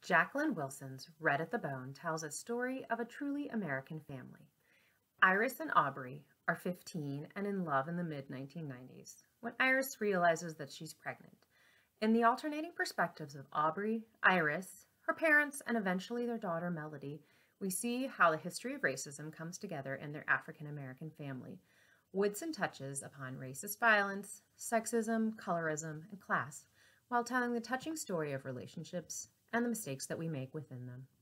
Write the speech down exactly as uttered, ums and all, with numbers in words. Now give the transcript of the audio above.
Jacqueline Wilson's Red at the Bone tells a story of a truly American family. Iris and Aubrey are fifteen and in love in the mid nineteen nineties when Iris realizes that she's pregnant. In the alternating perspectives of Aubrey, Iris, her parents, and eventually their daughter Melody, we see how the history of racism comes together in their African American family. Woodson touches upon racist violence, sexism, colorism, and class, while telling the touching story of relationships and the mistakes that we make within them.